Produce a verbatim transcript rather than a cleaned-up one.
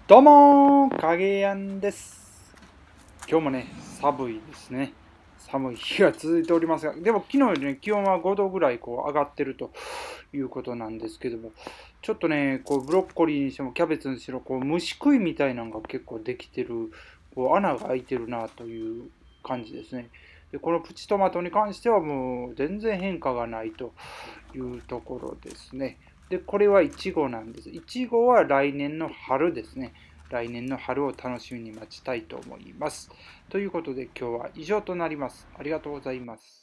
どうもー、影やんです。今日もね、寒いですね。寒い日が続いておりますが、でも昨日よりね、気温はごどぐらいこう上がってるということなんですけども、ちょっとね、こうブロッコリーにしてもキャベツにしろ、こう虫食いみたいなのが結構できてる、こう穴が開いてるなという感じですね。で、このプチトマトに関してはもう全然変化がないというところですね。で、これはイチゴなんです。イチゴは来年の春ですね。来年の春を楽しみに待ちたいと思います。ということで今日は以上となります。ありがとうございます。